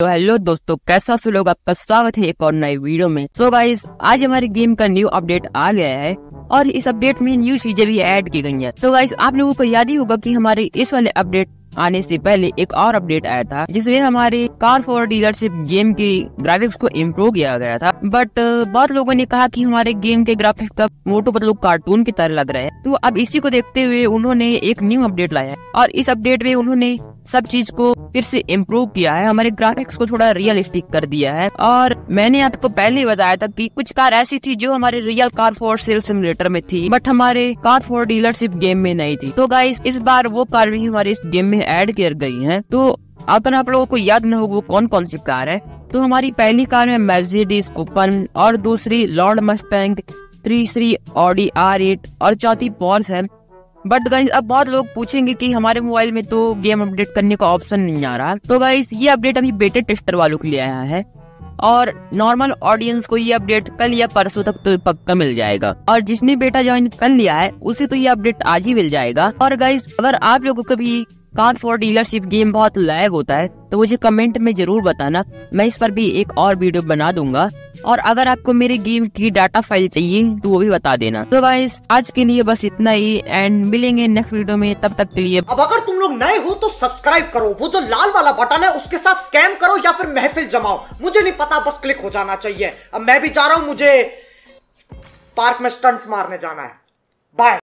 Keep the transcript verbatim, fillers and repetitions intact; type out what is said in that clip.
तो हेलो दोस्तों, कैसा आप लोग, आपका स्वागत है एक और नई वीडियो में। सो so गाइस, आज हमारे गेम का न्यू अपडेट आ गया है और इस अपडेट में न्यू चीजें भी ऐड की गई हैं। तो गाइस, आप लोगों को याद ही होगा कि हमारे इस वाले अपडेट आने से पहले एक और अपडेट आया था जिसमें हमारे कार फॉर डीलरशिप गेम के ग्राफिक्स को इम्प्रूव किया गया था। बट बहुत लोगों ने कहा कि हमारे गेम के ग्राफिक्स का मोटू पतलू कार्टून की तरह लग रहे हैं। तो अब इसी को देखते हुए उन्होंने एक न्यू अपडेट लाया है और इस अपडेट में उन्होंने सब चीज को फिर से इम्प्रूव किया है, हमारे ग्राफिक्स को थोड़ा रियलिस्टिक कर दिया है। और मैंने आपको पहले ही बताया था कि कुछ कार ऐसी थी जो हमारे real car for sale simulator में थी बट हमारे कार फॉर डीलरशिप गेम में नहीं थी। तो गाइस, इस बार वो कार भी हमारे इस गेम में ऐड कर गई है। तो अगर आप लोगों को याद न हो वो कौन कौन सी कार है, तो हमारी पहली कार है मर्सिडीज कूपन और दूसरी लॉर्ड मस्टैंग, तीसरी ऑडी आर एट और चौथी पोर्श है। बट गाइस, अब बहुत लोग पूछेंगे कि हमारे मोबाइल में तो गेम अपडेट करने का ऑप्शन नहीं आ रहा। तो गाइस, ये अपडेट अभी बेटे टेस्टर वालों के लिए आया है और नॉर्मल ऑडियंस को ये अपडेट कल या परसों तक तो पक्का मिल जाएगा। और जिसने बेटा ज्वाइन कर लिया है उसे तो ये अपडेट आज ही मिल जाएगा। और गाइस, अगर आप लोगों को भी कार फॉर डीलरशिप गेम बहुत लैग होता है तो मुझे कमेंट में जरूर बताना, मैं इस पर भी एक और वीडियो बना दूंगा। और अगर आपको मेरे गेम की डाटा फाइल चाहिए तो वो भी बता देना। तो गाइस, आज के लिए बस इतना ही एंड मिलेंगे नेक्स्ट वीडियो में, तब तक के लिए। अब अगर तुम लोग नए हो तो सब्सक्राइब करो, वो जो लाल वाला बटन है उसके साथ स्कैम करो या फिर महफिल जमाओ, मुझे नहीं पता, बस क्लिक हो जाना चाहिए। अब मैं भी जा रहा हूं, मुझे पार्क में स्टंट्स मारने जाना है। बाय।